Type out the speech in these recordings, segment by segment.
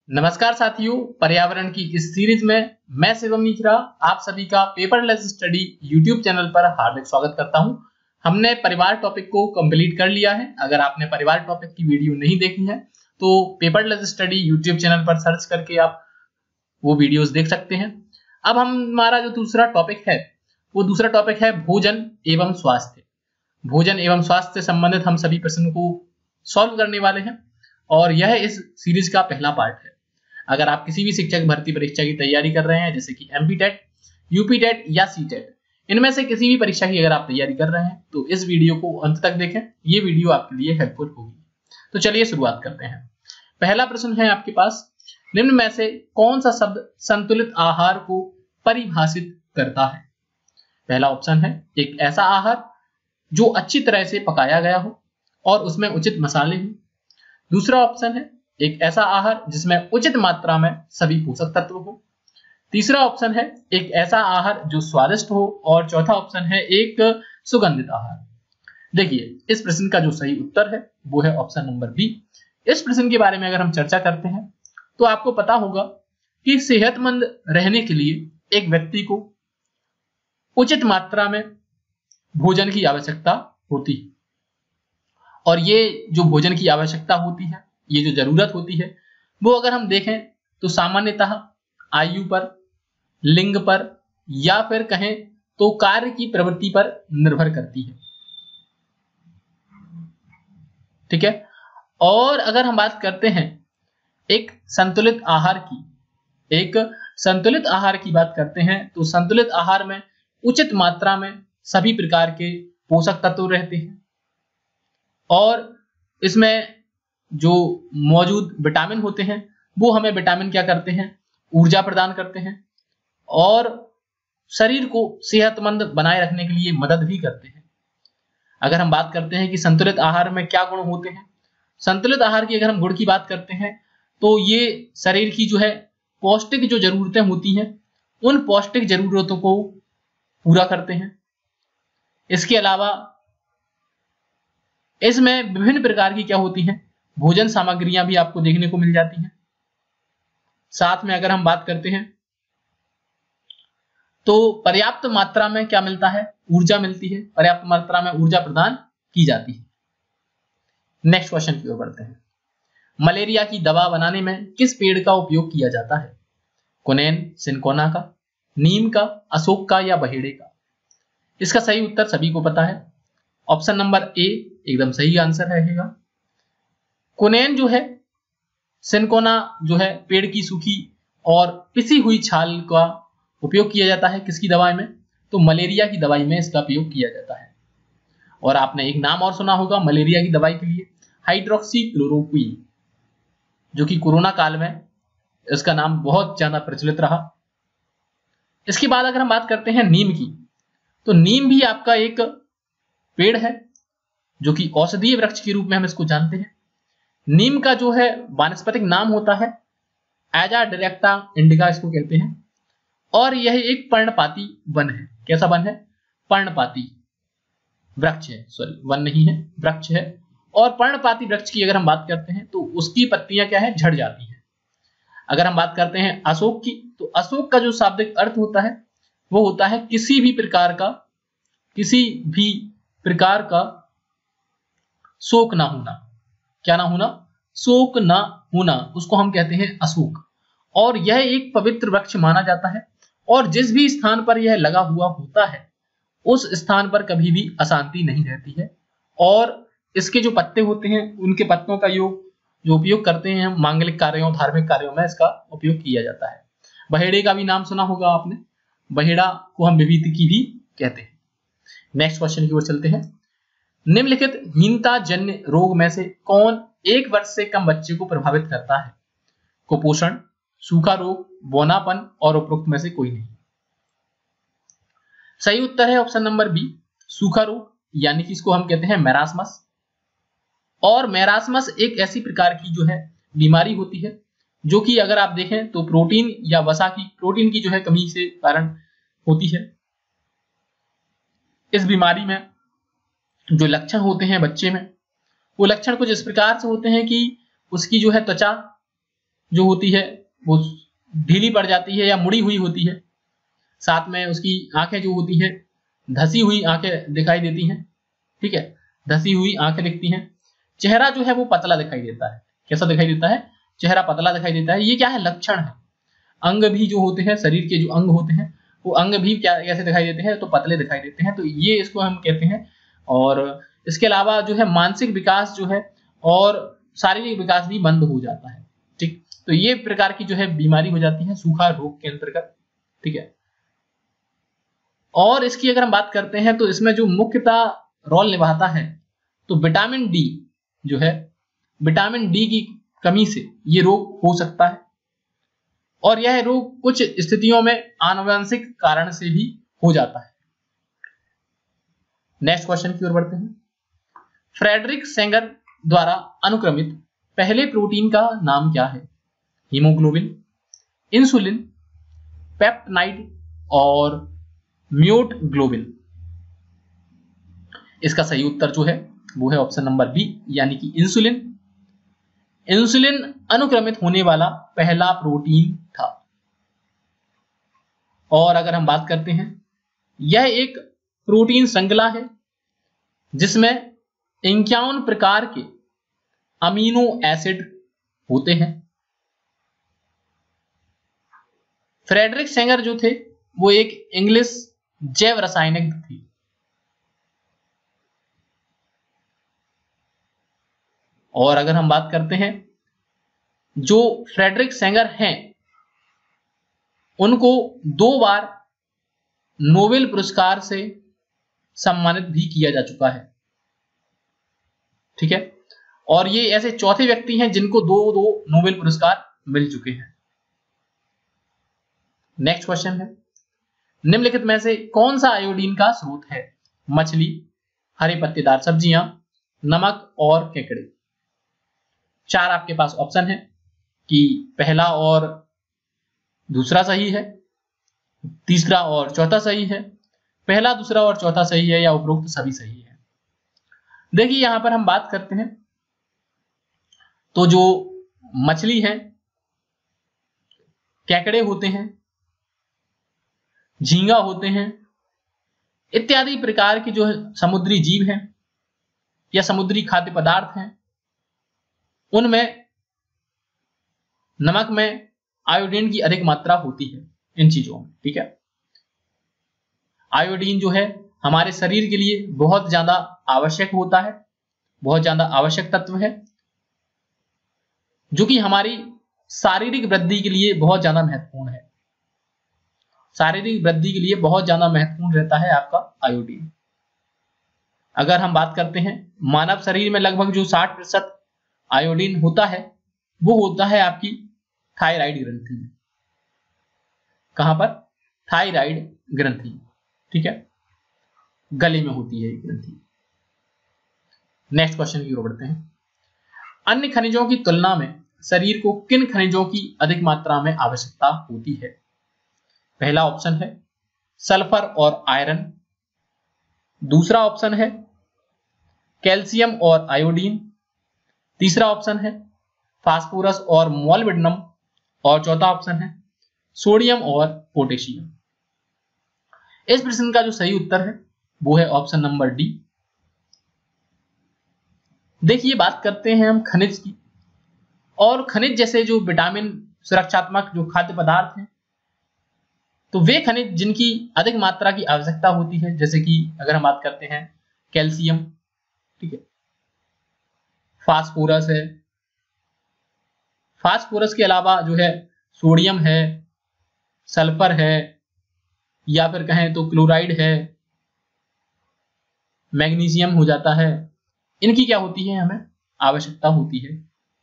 नमस्कार साथियों, पर्यावरण की इस सीरीज में मैं शिवम मिश्रा आप सभी का पेपरलेस स्टडी यूट्यूब चैनल पर हार्दिक स्वागत करता हूं। हमने परिवार टॉपिक को कंप्लीट कर लिया है। अगर आपने परिवार टॉपिक की वीडियो नहीं देखी है तो पेपरलेस स्टडी यूट्यूब चैनल पर सर्च करके आप वो वीडियोस देख सकते हैं। अब हमारा जो दूसरा टॉपिक है वो दूसरा टॉपिक है भोजन एवं स्वास्थ्य। भोजन एवं स्वास्थ्य से संबंधित हम सभी प्रश्नों को सॉल्व करने वाले हैं और यह इस सीरीज का पहला पार्ट है। अगर आप किसी भी शिक्षक भर्ती परीक्षा की तैयारी कर रहे हैं जैसे कि एमपी टेट, यूपी टेट या सी टेट, इनमें से किसी भी परीक्षा की अगर आप तैयारी कर रहे हैं तो इस वीडियो को अंत तक देखें। ये वीडियो आपके लिए हेल्पफुल होगी। तो चलिए शुरुआत करते हैं। पहला प्रश्न है आपके पास, निम्न में से कौन सा शब्द संतुलित आहार को परिभाषित करता है? पहला ऑप्शन है एक ऐसा आहार जो अच्छी तरह से पकाया गया हो और उसमें उचित मसाले हो। दूसरा ऑप्शन है एक ऐसा आहार जिसमें उचित मात्रा में सभी पोषक तत्व हो। तीसरा ऑप्शन है एक ऐसा आहार जो स्वादिष्ट हो और चौथा ऑप्शन है एक सुगंधित आहार। देखिए, इस प्रश्न का जो सही उत्तर है वो है ऑप्शन नंबर बी। इस प्रश्न के बारे में अगर हम चर्चा करते हैं तो आपको पता होगा कि सेहतमंद रहने के लिए एक व्यक्ति को उचित मात्रा में भोजन की आवश्यकता होती है और ये जो भोजन की आवश्यकता होती है, ये जो जरूरत होती है, वो अगर हम देखें तो सामान्यतः आयु पर, लिंग पर या फिर कहें तो कार्य की प्रवृत्ति पर निर्भर करती है। ठीक है। और अगर हम बात करते हैं एक संतुलित आहार की बात करते हैं तो संतुलित आहार में उचित मात्रा में सभी प्रकार के पोषक तत्व रहते हैं और इसमें जो मौजूद विटामिन होते हैं वो हमें विटामिन क्या करते हैं, ऊर्जा प्रदान करते हैं और शरीर को सेहतमंद बनाए रखने के लिए मदद भी करते हैं। अगर हम बात करते हैं कि संतुलित आहार में क्या गुण होते हैं, संतुलित आहार की अगर हम गुण की बात करते हैं तो ये शरीर की जो है पौष्टिक जो जरूरतें होती हैं उन पौष्टिक जरूरतों को पूरा करते हैं। इसके अलावा इसमें विभिन्न प्रकार की क्या होती हैं, भोजन सामग्रियां भी आपको देखने को मिल जाती हैं। साथ में अगर हम बात करते हैं तो पर्याप्त मात्रा में क्या मिलता है, ऊर्जा मिलती है, पर्याप्त मात्रा में ऊर्जा प्रदान की जाती है। नेक्स्ट क्वेश्चन की ओर बढ़ते हैं। मलेरिया की दवा बनाने में किस पेड़ का उपयोग किया जाता है? कुनैन, सिनकोना का, नीम का, अशोक का या बहेड़े का? इसका सही उत्तर सभी को पता है। ऑप्शन नंबर ए एकदम सही आंसर रहेगा। कुनैन जो है, सिनकोना जो है, पेड़ की सूखी और पिसी हुई छाल का उपयोग किया जाता है किसकी दवाई में? तो मलेरिया की दवाई में इसका उपयोग किया जाता है। और आपने एक नाम और सुना होगा मलेरिया की दवाई के लिए, हाइड्रोक्सीक्लोरोक्विन, जो कि कोरोना काल में इसका नाम बहुत ज्यादा प्रचलित रहा। इसके बाद अगर हम बात करते हैं नीम की, तो नीम भी आपका एक पेड़ है जो कि औषधीय वृक्ष के रूप में हम इसको जानते हैं। नीम का जो है वानस्पतिक नाम होता है एजा डायरेक्टा इंडिका, इसको कहते हैं। और यह एक पर्णपाती वन है। कैसा वन है? पर्णपाती वृक्ष है, सॉरी वन नहीं है, वृक्ष है। और पर्णपाती वृक्ष की अगर हम बात करते हैं तो उसकी पत्तियां क्या है, झड़ जाती हैं। अगर हम बात करते हैं अशोक की, तो अशोक का जो शाब्दिक अर्थ होता है वो होता है किसी भी प्रकार का शोक ना होना। क्या ना होना? शोक ना होना, उसको हम कहते हैं अशोक। और यह एक पवित्र वृक्ष माना जाता है और जिस भी स्थान पर यह लगा हुआ होता है उस स्थान पर कभी भी अशांति नहीं रहती है। और इसके जो पत्ते होते हैं उनके पत्तों का जो उपयोग करते हैं हम मांगलिक कार्यों, धार्मिक कार्यों में इसका उपयोग किया जाता है। बहेड़े का भी नाम सुना होगा आपने, बहेड़ा को हम विभूति भी कहते हैं। नेक्स्ट क्वेश्चन की ओर चलते हैं। निम्नलिखित हीनता जन्य रोग में से कौन 1 वर्ष से कम बच्चे को प्रभावित करता है? कुपोषण, सूखा रोग, बौनापन और उपरोक्त में से कोई नहीं। सही उत्तर है ऑप्शन नंबर बी, सूखा रोग, यानी कि इसको हम कहते हैं मैरास्मस। और मैरास्मस एक ऐसी प्रकार की जो है बीमारी होती है जो कि अगर आप देखें तो प्रोटीन या वसा की, प्रोटीन की जो है कमी से कारण होती है। इस बीमारी में जो लक्षण होते हैं बच्चे में, वो लक्षण कुछ इस प्रकार से होते हैं कि उसकी जो है त्वचा जो होती है वो ढीली पड़ जाती है या मुड़ी हुई होती है। साथ में उसकी आंखें जो होती है धसी हुई आंखें दिखाई देती हैं। ठीक है, धसी हुई आंखें दिखती हैं। चेहरा जो है वो पतला दिखाई देता है। कैसा दिखाई देता है? चेहरा पतला दिखाई देता है। ये क्या है? लक्षण है। अंग भी जो होते हैं, शरीर के जो अंग होते हैं वो अंग भी क्या कैसे दिखाई देते हैं? तो पतले दिखाई देते हैं। तो ये इसको हम कहते हैं। और इसके अलावा जो है मानसिक विकास जो है और शारीरिक विकास भी मंद हो जाता है। ठीक, तो ये प्रकार की जो है बीमारी हो जाती है सूखा रोग के अंतर्गत। ठीक है, और इसकी अगर हम बात करते हैं तो इसमें जो मुख्यतः रोल निभाता है तो विटामिन डी जो है, विटामिन डी की कमी से ये रोग हो सकता है। और यह रोग कुछ स्थितियों में आनुवंशिक कारण से भी हो जाता है। नेक्स्ट क्वेश्चन की ओर बढ़ते हैं। फ्रेडरिक सेंगर द्वारा अनुक्रमित पहले प्रोटीन का नाम क्या है? हीमोग्लोबिन, इंसुलिन, पेप्टाइड और म्योटग्लोबिन। इसका सही उत्तर जो है वो है ऑप्शन नंबर बी, यानी कि इंसुलिन। इंसुलिन अनुक्रमित होने वाला पहला प्रोटीन था। और अगर हम बात करते हैं, यह एक प्रोटीन श्रृंखला है जिसमें 51 प्रकार के अमीनो एसिड होते हैं। फ्रेडरिक सेंगर जो थे वो एक इंग्लिश जैव रासायनिक थी। और अगर हम बात करते हैं, जो फ्रेडरिक सेंगर हैं उनको 2 बार नोबेल पुरस्कार से सम्मानित भी किया जा चुका है। ठीक है, और ये ऐसे चौथे व्यक्ति हैं जिनको 2 नोबेल पुरस्कार मिल चुके हैं। नेक्स्ट क्वेश्चन है, निम्नलिखित में से कौन सा आयोडीन का स्रोत है? मछली, हरे पत्तेदार सब्जियां, नमक और केकड़े। 4 आपके पास ऑप्शन है कि पहला और दूसरा सही है, तीसरा और चौथा सही है, पहला, दूसरा और चौथा सही है, या उपरोक्त सभी सही है। देखिए यहां पर हम बात करते हैं तो जो मछली है, केकड़े होते हैं, झींगा होते हैं, इत्यादि प्रकार की जो समुद्री जीव हैं या समुद्री खाद्य पदार्थ हैं, उनमें नमक में आयोडीन की अधिक मात्रा होती है इन चीजों में। ठीक है, आयोडीन जो है हमारे शरीर के लिए बहुत ज्यादा आवश्यक होता है, बहुत ज्यादा आवश्यक तत्व है, जो कि हमारी शारीरिक वृद्धि के लिए बहुत ज्यादा महत्वपूर्ण है। शारीरिक वृद्धि के लिए बहुत ज्यादा महत्वपूर्ण रहता है आपका आयोडीन। अगर हम बात करते हैं, मानव शरीर में लगभग जो 60% आयोडीन होता है वो होता है आपकी थायराइड ग्रंथि में। कहां पर? थायराइड ग्रंथि। ठीक है, गले में होती है ये ग्रंथि। नेक्स्ट क्वेश्चन की ओर बढ़ते हैं। अन्य खनिजों की तुलना में शरीर को किन खनिजों की अधिक मात्रा में आवश्यकता होती है? पहला ऑप्शन है सल्फर और आयरन, दूसरा ऑप्शन है कैल्शियम और आयोडीन, तीसरा ऑप्शन है फास्फोरस और मोलिब्डेनम, और चौथा ऑप्शन है सोडियम और पोटेशियम। इस प्रश्न का जो सही उत्तर है वो है ऑप्शन नंबर डी। देखिए बात करते हैं हम खनिज की, और खनिज जैसे जो विटामिन सुरक्षात्मक जो खाद्य पदार्थ हैं, तो वे खनिज जिनकी अधिक मात्रा की आवश्यकता होती है, जैसे कि अगर हम बात करते हैं कैल्शियम, ठीक है, फास्फोरस है, फास्फोरस के अलावा जो है सोडियम है, सल्फर है, या फिर कहें तो क्लोराइड है, मैग्नीशियम हो जाता है, इनकी क्या होती है? हमें आवश्यकता होती है।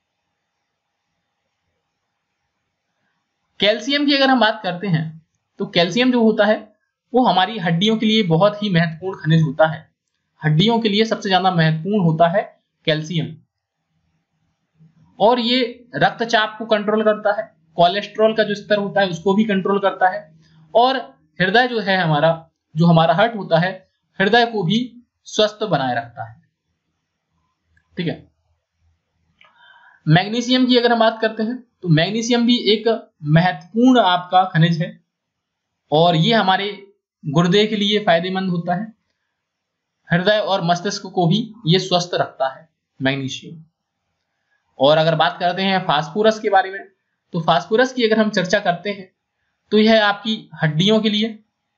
कैल्शियम की अगर हम बात करते हैं तो कैल्शियम जो होता है वो हमारी हड्डियों के लिए बहुत ही महत्वपूर्ण खनिज होता है। हड्डियों के लिए सबसे ज्यादा महत्वपूर्ण होता है कैल्शियम, और ये रक्तचाप को कंट्रोल करता है, कोलेस्ट्रॉल का जो स्तर होता है उसको भी कंट्रोल करता है, और हृदय जो है हमारा, जो हमारा हार्ट होता है, हृदय को भी स्वस्थ बनाए रखता है। ठीक है, मैग्नीशियम की अगर हम बात करते हैं तो मैग्नीशियम भी एक महत्वपूर्ण आपका खनिज है और ये हमारे गुर्दे के लिए फायदेमंद होता है, हृदय और मस्तिष्क को भी ये स्वस्थ रखता है मैग्नीशियम। और अगर बात करते हैं फास्फोरस के बारे में तो फास्फोरस की अगर हम चर्चा करते हैं तो यह आपकी हड्डियों के लिए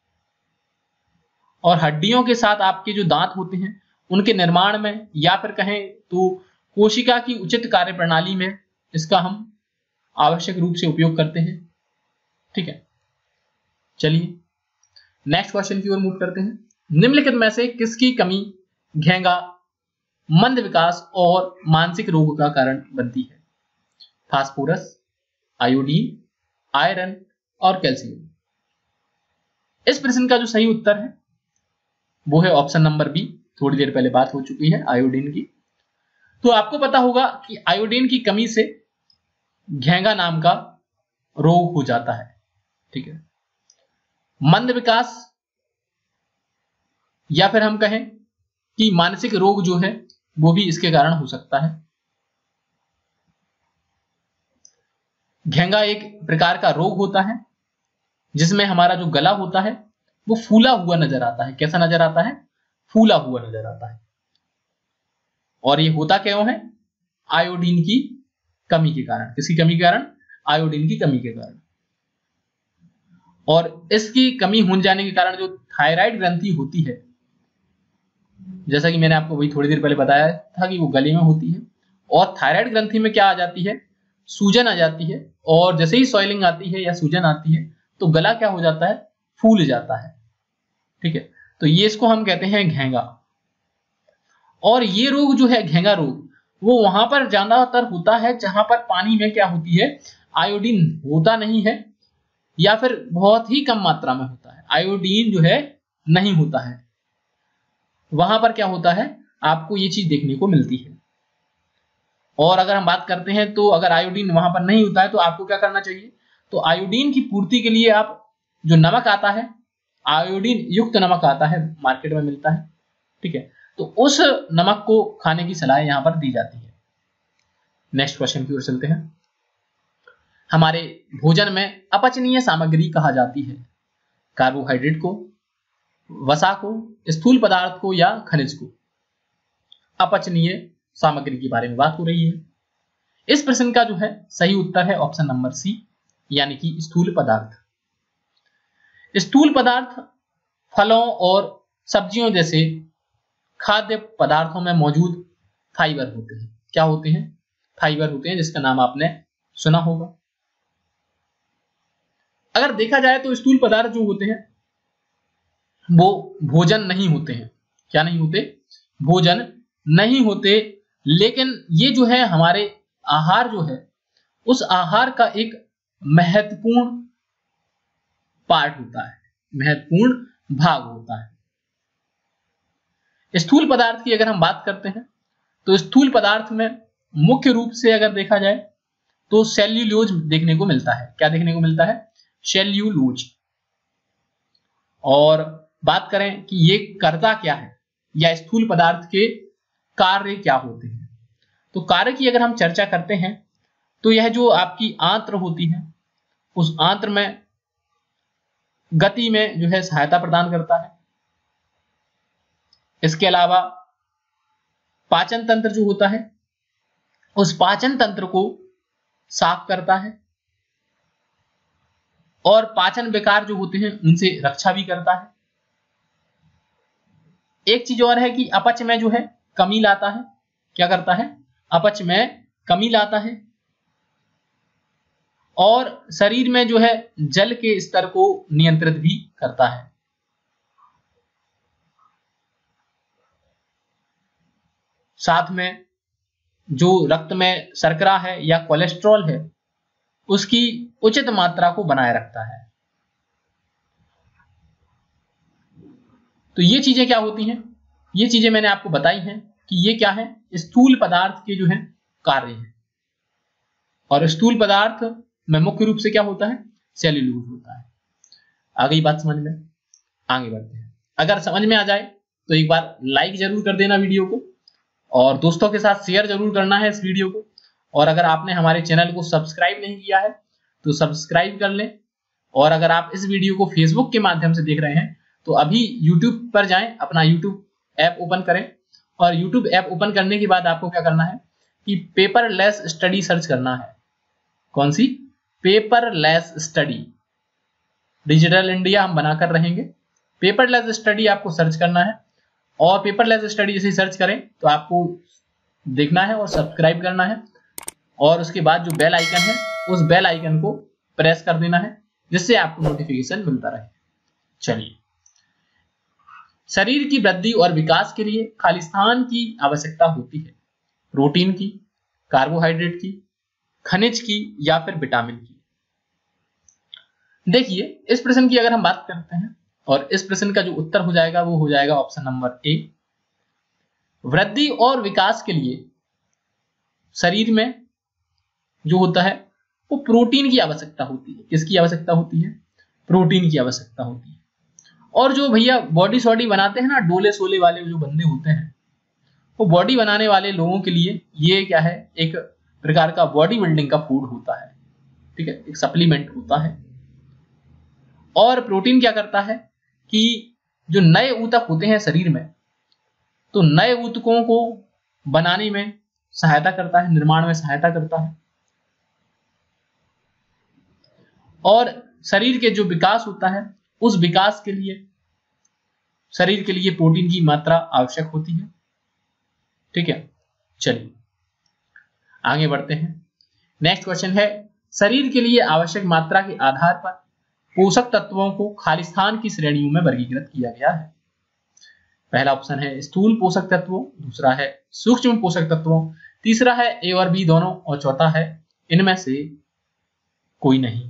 और हड्डियों के साथ आपके जो दांत होते हैं उनके निर्माण में या फिर कहें तो कोशिका की उचित कार्य प्रणाली में इसका हम आवश्यक रूप से उपयोग करते हैं। ठीक है, चलिए नेक्स्ट क्वेश्चन की ओर मूव करते हैं। निम्नलिखित में से किसकी कमी घेंगा, मंद विकास और मानसिक रोग का कारण बनती है? फास्फोरस, आयोडीन, आयरन और कैल्शियम। इस प्रश्न का जो सही उत्तर है वो है ऑप्शन नंबर बी। थोड़ी देर पहले बात हो चुकी है आयोडीन की। तो आपको पता होगा कि आयोडीन की कमी से घेंगा नाम का रोग हो जाता है। ठीक है, मंद विकास या फिर हम कहें कि मानसिक रोग जो है वो भी इसके कारण हो सकता है। घेंगा एक प्रकार का रोग होता है जिसमें हमारा जो गला होता है वो फूला हुआ नजर आता है। कैसा नजर आता है? फूला हुआ नजर आता है। और ये होता क्यों है? आयोडीन की कमी के कारण। किसकी कमी के कारण? आयोडीन की कमी के कारण। और इसकी कमी हो जाने के कारण जो थायराइड ग्रंथि होती है, जैसा कि मैंने आपको वही थोड़ी देर पहले बताया था कि वो गले में होती है, और थायराइड ग्रंथि में क्या आ जाती है? सूजन आ जाती है। और जैसे ही सॉइलिंग आती है या सूजन आती है तो गला क्या हो जाता है? फूल जाता है। ठीक है, तो ये इसको हम कहते हैं घेंगा। और ये रोग जो है घेंगा रोग, वो वहां पर ज्यादातर होता है जहां पर पानी में क्या होती है? आयोडीन होता नहीं है या फिर बहुत ही कम मात्रा में होता है। आयोडीन जो है नहीं होता है, वहां पर क्या होता है? आपको ये चीज देखने को मिलती है। और अगर हम बात करते हैं तो अगर आयोडीन वहां पर नहीं होता है तो आपको क्या करना चाहिए? तो आयोडीन की पूर्ति के लिए आप जो नमक आता है, आयोडीन युक्त नमक आता है, मार्केट में मिलता है। ठीक है, तो उस नमक को खाने की सलाह यहां पर दी जाती है। नेक्स्ट क्वेश्चन की ओर चलते हैं। हमारे भोजन में अपचनीय सामग्री कहा जाती है कार्बोहाइड्रेट को, वसा को, स्थूल पदार्थ को या खनिज को। अपचनीय सामग्री के बारे में बात हो रही है। इस प्रश्न का जो है सही उत्तर है ऑप्शन नंबर सी, यानी कि स्थूल पदार्थ। स्थूल पदार्थ फलों और सब्जियों जैसे खाद्य पदार्थों में मौजूद फाइबर होते हैं। क्या होते हैं? फाइबर होते हैं, जिसका नाम आपने सुना होगा। अगर देखा जाए तो स्थूल पदार्थ जो होते हैं वो भोजन नहीं होते हैं। क्या नहीं होते? भोजन नहीं होते, लेकिन ये जो है हमारे आहार जो है उस आहार का एक महत्वपूर्ण पार्ट होता है, महत्वपूर्ण भाग होता है। स्थूल पदार्थ की अगर हम बात करते हैं तो स्थूल पदार्थ में मुख्य रूप से अगर देखा जाए तो सेल्यूलोज देखने को मिलता है। क्या देखने को मिलता है? सेल्यूलोज। और बात करें कि ये करता क्या है या स्थूल पदार्थ के कार्य क्या होते हैं, तो कार्य की अगर हम चर्चा करते हैं तो यह जो आपकी आंत्र होती है उस आंत्र में गति में जो है सहायता प्रदान करता है। इसके अलावा पाचन तंत्र जो होता है उस पाचन तंत्र को साफ करता है और पाचन विकार जो होते हैं उनसे रक्षा भी करता है। एक चीज और है कि अपच में जो है कमी लाता है। क्या करता है? अपच में कमी लाता है और शरीर में जो है जल के स्तर को नियंत्रित भी करता है। साथ में जो रक्त में शर्करा है या कोलेस्ट्रॉल है उसकी उचित मात्रा को बनाए रखता है। तो ये चीजें क्या होती हैं? ये चीजें मैंने आपको बताई हैं कि ये क्या है? स्थूल पदार्थ के जो है कार्य है। और स्थूल पदार्थ में मुख्य रूप से क्या होता है? सेल्यूलोज होता है। आ गई बात समझ में? आगे बढ़ते हैं। अगर समझ में आ जाए तो एक बार लाइक जरूर कर देना वीडियो को और दोस्तों के साथ शेयर जरूर करना है इस वीडियो को। और अगर आपने हमारे चैनल को सब्सक्राइब नहीं किया है तो सब्सक्राइब कर लें। और अगर आप इस वीडियो को फेसबुक के माध्यम से देख रहे हैं तो अभी यूट्यूब पर जाएं, अपना यूट्यूब ऐप ओपन करें और यूट्यूब ऐप ओपन करने के बाद आपको क्या करना है कि पेपरलेस स्टडी सर्च करना है। कौन सी? Paperless study. डिजिटल इंडिया हम बनाकर रहेंगे। पेपरलेस स्टडी आपको सर्च करना है और पेपरलेस स्टडी जैसे सर्च करें तो आपको देखना है और सब्सक्राइब करना है और उसके बाद जो बेल आइकन है उस बेल आइकन को प्रेस कर देना है जिससे आपको नोटिफिकेशन मिलता रहे। चलिए, शरीर की वृद्धि और विकास के लिए खालिस्तान की आवश्यकता होती है। प्रोटीन की, कार्बोहाइड्रेट की, खनिज की या फिर विटामिन की? देखिए, इस प्रश्न की अगर हम बात करते हैं और इस प्रश्न का जो उत्तर हो जाएगा वो हो जाएगा ऑप्शन नंबर ए। वृद्धि और विकास के लिए शरीर में जो होता है वो प्रोटीन की आवश्यकता होती है। किसकी आवश्यकता होती है? प्रोटीन की आवश्यकता होती है। और जो भैया बॉडी शॉडी बनाते हैं ना, डोले सोले वाले जो बंदे होते हैं, वो बॉडी बनाने वाले लोगों के लिए ये क्या है, एक प्रकार का बॉडी बिल्डिंग का फूड होता है। ठीक है, एक सप्लीमेंट होता है। और प्रोटीन क्या करता है कि जो नए ऊतक होते हैं शरीर में, तो नए ऊतकों को बनाने में सहायता करता है, निर्माण में सहायता करता है। और शरीर के जो विकास होता है उस विकास के लिए शरीर के लिए प्रोटीन की मात्रा आवश्यक होती है। ठीक है, चलिए आगे बढ़ते हैं। नेक्स्ट क्वेश्चन है, शरीर के लिए आवश्यक मात्रा के आधार पर पोषक तत्वों को खालिस्तान की श्रेणियों में वर्गीकृत किया गया है। पहला ऑप्शन है स्थूल पोषक तत्वों, दूसरा है सूक्ष्म पोषक तत्वों, तीसरा है ए और बी दोनों और चौथा है इनमें से कोई नहीं।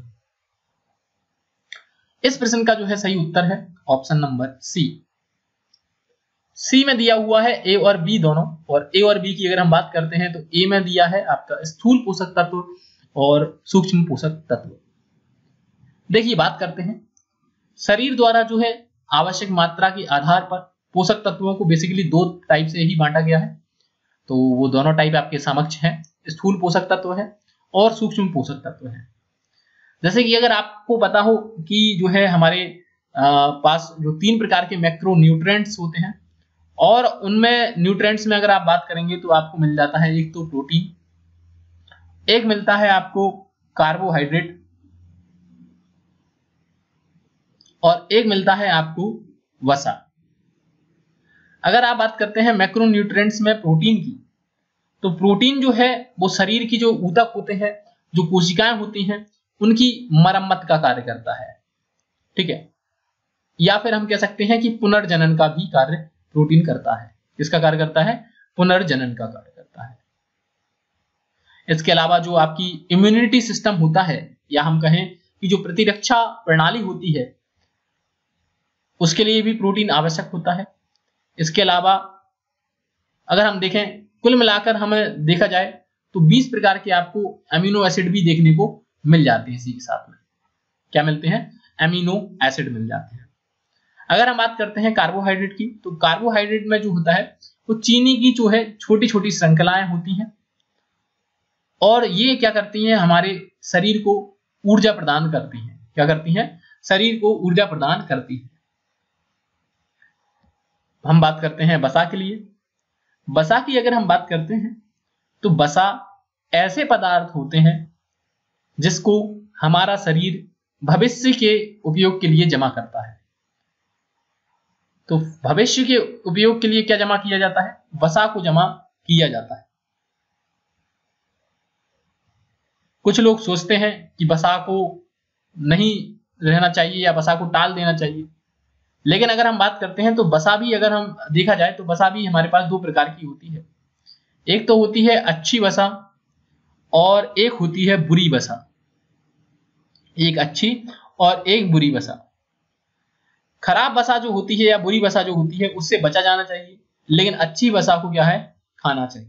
इस प्रश्न का जो है सही उत्तर है ऑप्शन नंबर सी। सी में दिया हुआ है ए और बी दोनों, और ए और बी की अगर हम बात करते हैं तो ए में दिया है आपका स्थूल पोषक तत्व और सूक्ष्म पोषक तत्व। देखिए, बात करते हैं शरीर द्वारा जो है आवश्यक मात्रा के आधार पर पोषक तत्वों को बेसिकली दो टाइप से ही बांटा गया है। तो वो दोनों टाइप आपके समक्ष है, स्थूल पोषक तत्व है और सूक्ष्म पोषक तत्व है। जैसे कि अगर आपको पता हो कि जो है हमारे पास जो 3 प्रकार के मैक्रो न्यूट्रिएंट्स होते हैं, और उनमें न्यूट्रिएंट्स में अगर आप बात करेंगे तो आपको मिल जाता है एक तो प्रोटीन, एक मिलता है आपको कार्बोहाइड्रेट और एक मिलता है आपको वसा। अगर आप बात करते हैं मैक्रो न्यूट्रिएंट्स में प्रोटीन की, तो प्रोटीन जो है वो शरीर की जो ऊतक होते हैं, जो कोशिकाएं होती हैं, उनकी मरम्मत का कार्य करता है। ठीक है, या फिर हम कह सकते हैं कि पुनर्जनन का भी कार्य प्रोटीन करता है। किसका कार्य करता है? पुनर्जनन का कार्य करता है। इसके अलावा जो आपकी इम्यूनिटी सिस्टम होता है, या हम कहें कि जो प्रतिरक्षा प्रणाली होती है, उसके लिए भी प्रोटीन आवश्यक होता है। इसके अलावा अगर हम देखें, कुल मिलाकर हमें देखा जाए तो 20 प्रकार के आपको अमीनो एसिड भी देखने को मिल जाते हैं। इसी के साथ में क्या मिलते हैं? अमीनो एसिड मिल जाते हैं। अगर हम बात करते हैं कार्बोहाइड्रेट की, तो कार्बोहाइड्रेट में जो होता है वो चीनी की जो है छोटी छोटी श्रृंखलाएं होती हैं, और ये क्या करती हैं? हमारे शरीर को ऊर्जा प्रदान करती हैं। क्या करती हैं? शरीर को ऊर्जा प्रदान करती हैं। हम बात करते हैं वसा के लिए। वसा की अगर हम बात करते हैं तो वसा ऐसे पदार्थ होते हैं जिसको हमारा शरीर भविष्य के उपयोग के लिए जमा करता है। तो भविष्य के उपयोग के लिए क्या जमा किया जाता है? वसा को जमा किया जाता है। कुछ लोग सोचते हैं कि वसा को नहीं रहना चाहिए या वसा को टाल देना चाहिए, लेकिन अगर हम बात करते हैं तो वसा भी अगर हम देखा जाए तो वसा भी हमारे पास 2 प्रकार की होती है। एक तो होती है अच्छी वसा और एक होती है बुरी वसा। एक अच्छी और एक बुरी वसा। खराब वसा जो होती है या बुरी वसा जो होती है उससे बचा जाना चाहिए, लेकिन अच्छी वसा को क्या है? खाना चाहिए।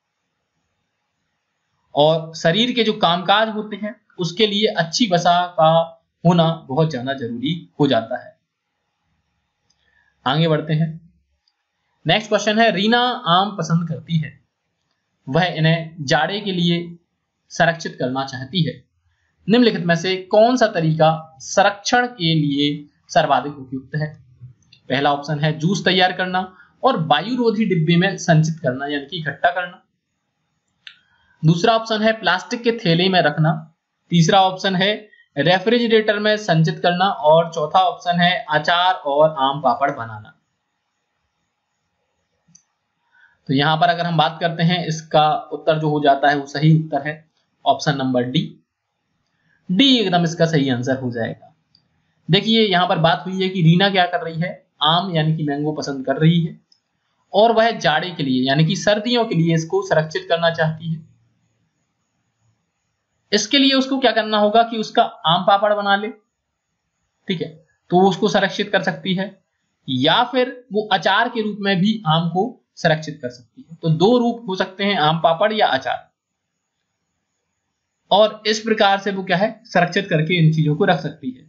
और शरीर के जो कामकाज होते हैं उसके लिए अच्छी वसा का होना बहुत ज्यादा जरूरी हो जाता है। आगे बढ़ते हैं। नेक्स्ट क्वेश्चन है, रीना आम पसंद करती है। वह इन्हें जाड़े के लिए संरक्षित करना चाहती है। निम्नलिखित में से कौन सा तरीका संरक्षण के लिए सर्वाधिक उपयुक्त है? पहला ऑप्शन है जूस तैयार करना और वायुरोधी डिब्बे में संचित करना यानी कि इकट्ठा करना। दूसरा ऑप्शन है प्लास्टिक के थैले में रखना। तीसरा ऑप्शन है रेफ्रिजरेटर में संचित करना और चौथा ऑप्शन है अचार और आम पापड़ बनाना। तो यहां पर अगर हम बात करते हैं इसका उत्तर जो हो जाता है वो सही उत्तर है ऑप्शन नंबर डी। डी एकदम इसका सही आंसर हो जाएगा। देखिए यहां पर बात हुई है कि रीना क्या कर रही है, आम यानी कि मैंगो पसंद कर रही है और वह जाड़े के लिए यानी कि सर्दियों के लिए इसको संरक्षित करना चाहती है। इसके लिए उसको क्या करना होगा कि उसका आम पापड़ बना ले, ठीक है, तो वो उसको संरक्षित कर सकती है, या फिर वो अचार के रूप में भी आम को संरक्षित कर सकती है। तो दो रूप हो सकते हैं, आम पापड़ या अचार, और इस प्रकार से वो क्या है संरक्षित करके इन चीजों को रख सकती है।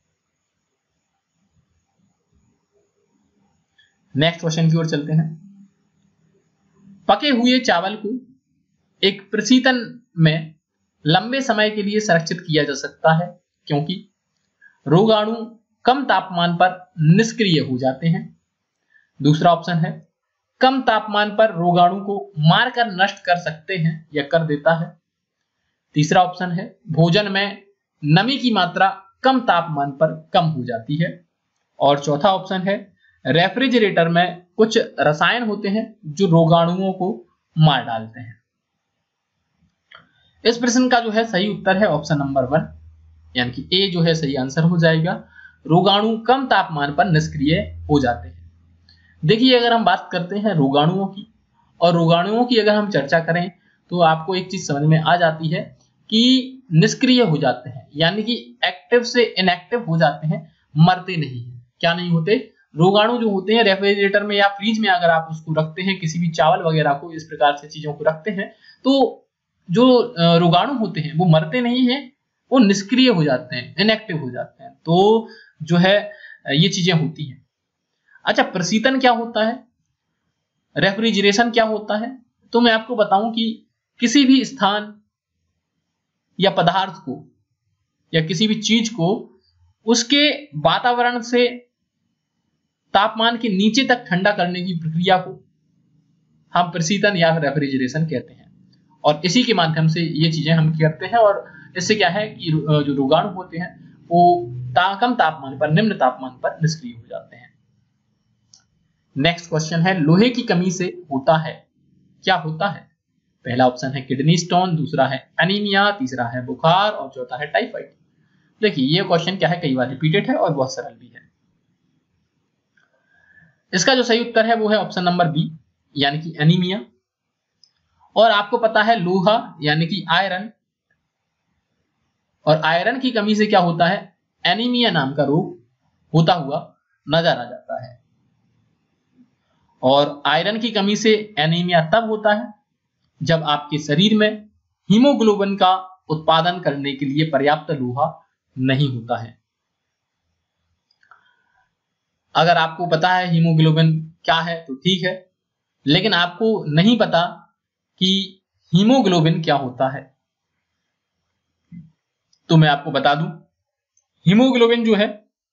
नेक्स्ट क्वेश्चन की ओर चलते हैं। पके हुए चावल को एक प्रशीतन में लंबे समय के लिए संरक्षित किया जा सकता है क्योंकि रोगाणु कम तापमान पर निष्क्रिय हो जाते हैं। दूसरा ऑप्शन है कम तापमान पर रोगाणु को मारकर नष्ट कर सकते हैं या कर देता है। तीसरा ऑप्शन है भोजन में नमी की मात्रा कम तापमान पर कम हो जाती है। और चौथा ऑप्शन है रेफ्रिजरेटर में कुछ रसायन होते हैं जो रोगाणुओं को मार डालते हैं। इस प्रश्न का जो है सही उत्तर है ऑप्शन नंबर 1 यानी कि ए जो है सही आंसर हो जाएगा। रोगाणु कम तापमान पर निष्क्रिय हो जाते हैं। देखिए अगर हम बात करते हैं रोगाणुओं की, और रोगाणुओं की अगर हम चर्चा करें तो आपको एक चीज समझ में आ जाती है कि निष्क्रिय हो जाते हैं यानी कि एक्टिव से इनएक्टिव हो जाते हैं, मरते नहीं है। क्या नहीं होते? रोगाणु जो होते हैं रेफ्रिजरेटर में या फ्रिज में अगर आप उसको रखते हैं, किसी भी चावल वगैरह को इस प्रकार से चीजों को रखते हैं, तो जो रोगाणु होते हैं वो मरते नहीं है, वो निष्क्रिय हो जाते हैं, इनएक्टिव हो जाते हैं। तो जो है ये चीजें होती हैं। अच्छा, प्रशीतन क्या होता है, रेफ्रिजरेशन क्या होता है? तो मैं आपको बताऊं कि किसी भी स्थान या पदार्थ को या किसी भी चीज को उसके वातावरण से तापमान के नीचे तक ठंडा करने की प्रक्रिया को हम प्रशीतन या रेफ्रिजरेशन कहते हैं। और इसी के माध्यम से ये चीजें हम करते हैं और इससे क्या है कि जो रोगाणु होते हैं वो कम तापमान पर, निम्न तापमान पर निष्क्रिय हो जाते हैं। नेक्स्ट क्वेश्चन है लोहे की कमी से होता है, क्या होता है? पहला ऑप्शन है किडनी स्टोन, दूसरा है एनीमिया, तीसरा है बुखार और चौथा है टाइफाइड। देखिए ये क्वेश्चन क्या है, कई बार रिपीटेड है और बहुत सरल भी है। इसका जो सही उत्तर है वो है ऑप्शन नंबर बी यानी कि एनीमिया। और आपको पता है लोहा यानी कि आयरन, और आयरन की कमी से क्या होता है, एनीमिया नाम का रोग होता हुआ नजर आ जाता है। और आयरन की कमी से एनीमिया तब होता है जब आपके शरीर में हीमोग्लोबिन का उत्पादन करने के लिए पर्याप्त लोहा नहीं होता है। अगर आपको पता है हीमोग्लोबिन क्या है तो ठीक है, लेकिन आपको नहीं पता कि हीमोग्लोबिन क्या होता है, तो मैं आपको बता दूं हीमोग्लोबिन जो है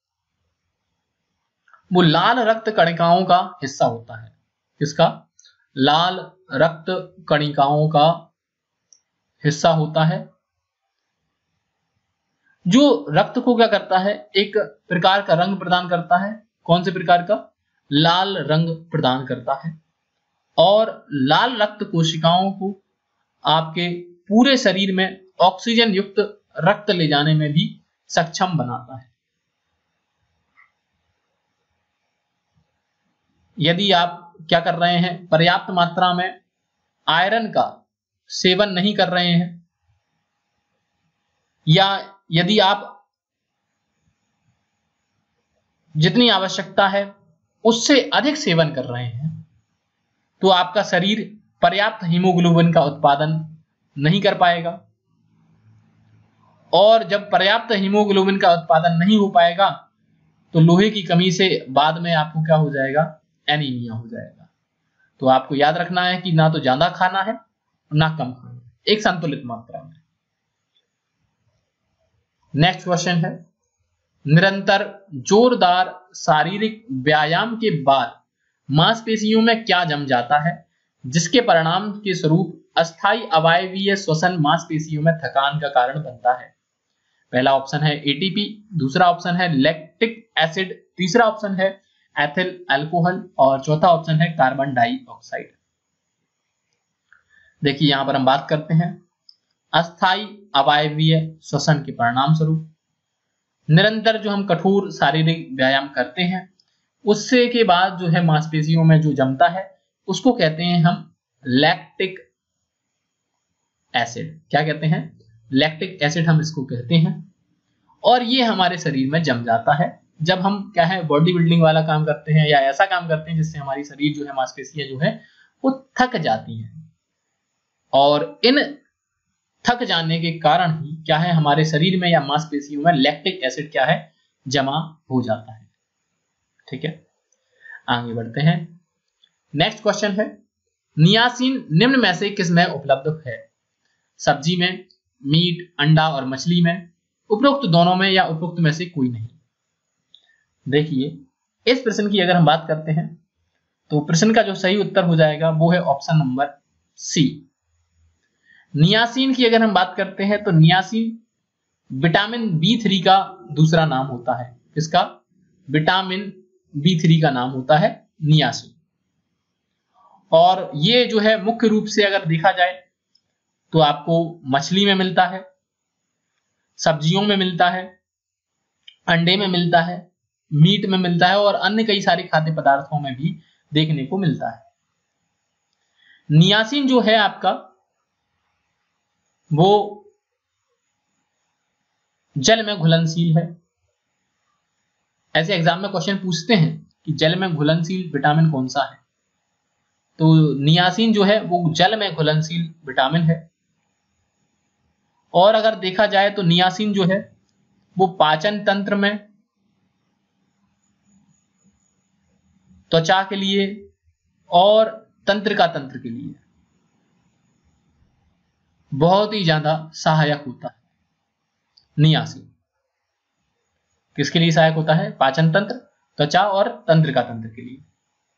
वो लाल रक्त कणिकाओं का हिस्सा होता है। किसका? लाल रक्त कणिकाओं का हिस्सा होता है जो रक्त को क्या करता है, एक प्रकार का रंग प्रदान करता है। कौन से प्रकार का? लाल रंग प्रदान करता है। और लाल रक्त कोशिकाओं को आपके पूरे शरीर में ऑक्सीजन युक्त रक्त ले जाने में भी सक्षम बनाता है। यदि आप क्या कर रहे हैं, पर्याप्त मात्रा में आयरन का सेवन नहीं कर रहे हैं, या यदि आप जितनी आवश्यकता है उससे अधिक सेवन कर रहे हैं, तो आपका शरीर पर्याप्त हीमोग्लोबिन का उत्पादन नहीं कर पाएगा। और जब पर्याप्त हीमोग्लोबिन का उत्पादन नहीं हो पाएगा तो लोहे की कमी से बाद में आपको क्या हो जाएगा, एनीमिया हो जाएगा। तो आपको याद रखना है कि ना तो ज्यादा खाना है ना कम खाना है, एक संतुलित मात्रा में। नेक्स्ट क्वेश्चन है, निरंतर जोरदार शारीरिक व्यायाम के बाद मांसपेशियों में क्या जम जाता है जिसके परिणाम के स्वरूप अस्थायी अवायवीय श्वसन मांसपेशियों में थकान का कारण बनता है? पहला ऑप्शन है एटीपी, दूसरा ऑप्शन है लैक्टिक एसिड, तीसरा ऑप्शन है एथिल अल्कोहल और चौथा ऑप्शन है कार्बन डाइऑक्साइड। देखिए यहां पर हम बात करते हैं अस्थायी अवायवीय श्वसन के परिणाम स्वरूप निरंतर जो हम कठोर शारीरिक व्यायाम करते हैं उससे के बाद जो है मांसपेशियों में जो जमता है उसको कहते हैं हम लैक्टिक एसिड। क्या कहते हैं? लैक्टिक एसिड हम इसको कहते हैं। और ये हमारे शरीर में जम जाता है जब हम क्या है बॉडी बिल्डिंग वाला काम करते हैं या ऐसा काम करते हैं जिससे हमारी शरीर जो है मांसपेशियां जो है वो थक जाती हैं, और इन थक जाने के कारण ही क्या है हमारे शरीर में या मांसपेशियों में लैक्टिक एसिड क्या है जमा हो जाता है। ठीक है, आगे बढ़ते हैं। नेक्स्ट क्वेश्चन है, नियासिन निम्न में से किस में उपलब्ध है? सब्जी में, मीट, अंडा और मछली में, उपरोक्त दोनों में या उपरोक्त में से कोई नहीं? देखिए इस प्रश्न की अगर हम बात करते हैं तो प्रश्न का जो सही उत्तर हो जाएगा वो है ऑप्शन नंबर सी। नियासिन की अगर हम बात करते हैं तो नियासिन विटामिन B3 का दूसरा नाम होता है। किसका? विटामिन B3 का नाम होता है नियासिन। और ये जो है मुख्य रूप से अगर देखा जाए तो आपको मछली में मिलता है, सब्जियों में मिलता है, अंडे में मिलता है, मीट में मिलता है और अन्य कई सारे खाद्य पदार्थों में भी देखने को मिलता है। नियासिन जो है आपका वो जल में घुलनशील है। ऐसे एग्जाम में क्वेश्चन पूछते हैं कि जल में घुलनशील विटामिन कौन सा है, तो नियासिन जो है वो जल में घुलनशील विटामिन है। और अगर देखा जाए तो नियासिन जो है वो पाचन तंत्र में, त्वचा के लिए और तंत्रिका तंत्र के लिए बहुत ही ज्यादा सहायक होता है। नियासिन किसके लिए सहायक होता है? पाचन तंत्र, त्वचा और तंत्रिका तंत्र के लिए।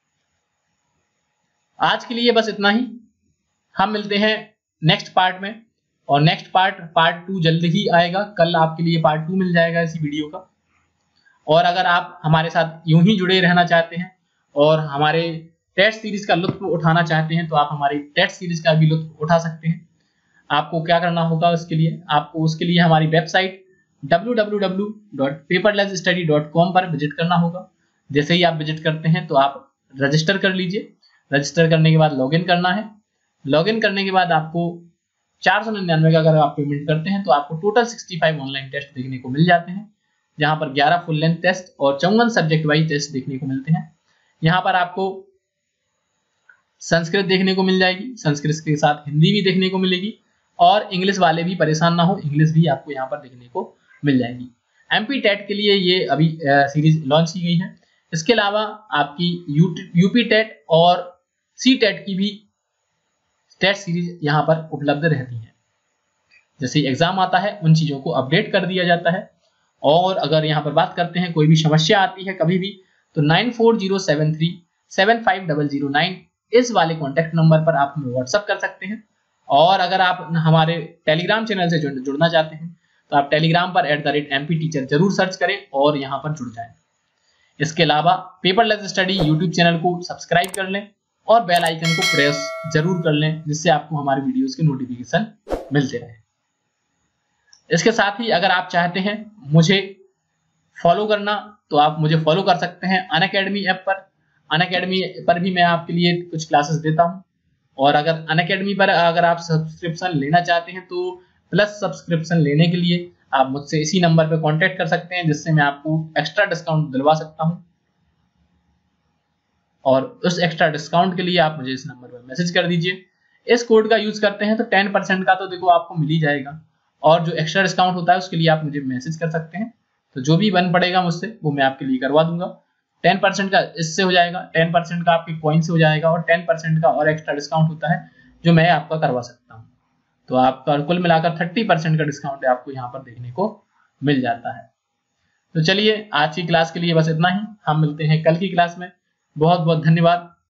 आज के लिए बस इतना ही। हम मिलते हैं नेक्स्ट पार्ट में, और नेक्स्ट पार्ट 2 जल्द ही आएगा। कल आपके लिए पार्ट 2 मिल जाएगा इसी वीडियो का। और अगर आप हमारे साथ यूं ही जुड़े रहना चाहते हैं और हमारे टेस्ट सीरीज का लुत्फ उठाना चाहते हैं तो आप हमारी टेस्ट सीरीज का भी लुत्फ उठा सकते हैं। आपको क्या करना होगा उसके लिए? आपको उसके लिए हमारी वेबसाइट www.paperlessstudy.com पर विजिट करना होगा। जैसे ही आप विजिट करते हैं तो आप रजिस्टर कर लीजिए। रजिस्टर करने के बाद लॉगिन करना है। लॉगिन करने के बाद आपको 499 का अगर आप पेमेंट करते हैं तो आपको टोटल 65 ऑनलाइन टेस्ट देखने को मिल जाते हैं, जहां पर 11 फुल लेंथ टेस्ट और 54 सब्जेक्ट वाइज टेस्ट देखने को मिलते हैं। यहाँ पर आपको संस्कृत देखने को मिल जाएगी, संस्कृत के साथ हिंदी भी देखने को मिलेगी, और इंग्लिश वाले भी परेशान ना हो, इंग्लिश भी आपको यहाँ पर देखने को मिल जाएगी। एमपी टेट के लिए ये अभी सीरीज लॉन्च की गई है। इसके अलावा आपकी यूपी टेट और सी टेट की भी टेस्ट सीरीज यहाँ पर उपलब्ध रहती है। जैसे एग्जाम आता है उन चीजों को अपडेट कर दिया जाता है। और अगर यहाँ पर बात करते हैं कोई भी समस्या आती है कभी भी तो 9407375009 इस वाले कॉन्टेक्ट नंबर पर आप हमें व्हाट्सएप कर सकते हैं। और अगर आप हमारे टेलीग्राम चैनल से जुड़ना चाहते हैं तो आप टेलीग्राम पर @MP-Teacher जरूर सर्च करें और यहाँ पर जुड़ जाएं। इसके अलावा पेपरलेस स्टडी यूट्यूब चैनल को सब्सक्राइब कर लें और बेल आइकन को प्रेस जरूर कर लें, जिससे आपको हमारे वीडियोस के नोटिफिकेशन मिलते रहे। इसके साथ ही अगर आप चाहते हैं मुझे फॉलो करना तो आप मुझे फॉलो कर सकते हैं अनअकैडमी ऐप पर। अनअकैडमी पर भी मैं आपके लिए कुछ क्लासेस देता हूं। और अगर अनअकैडमी पर अगर आप सब्सक्रिप्शन लेना चाहते हैं तो प्लस सब्सक्रिप्शन लेने के लिए आप मुझसे इसी नंबर पर कांटेक्ट कर सकते हैं, जिससे मैं आपको एक्स्ट्रा डिस्काउंट दिलवा सकता हूं। और उस एक्स्ट्रा डिस्काउंट के लिए आप मुझे इस नंबर पर मैसेज कर दीजिए। इस कोड का यूज करते हैं तो 10% का तो देखो आपको मिल ही जाएगा, और जो एक्स्ट्रा डिस्काउंट होता है उसके लिए आप मुझे मैसेज कर सकते हैं। तो जो भी बन पड़ेगा मुझसे वो मैं आपके लिए करवा दूंगा। 10% का इससे हो जाएगा, 10% का आपके कॉइन से हो जाएगा, और 10% का और एक्स्ट्रा डिस्काउंट होता है जो मैं आपका करवा सकता हूँ। तो आपका कुल मिलाकर 30% का डिस्काउंट आपको यहाँ पर देखने को मिल जाता है। तो चलिए आज की क्लास के लिए बस इतना ही, हम मिलते हैं कल की क्लास में। बहुत बहुत धन्यवाद।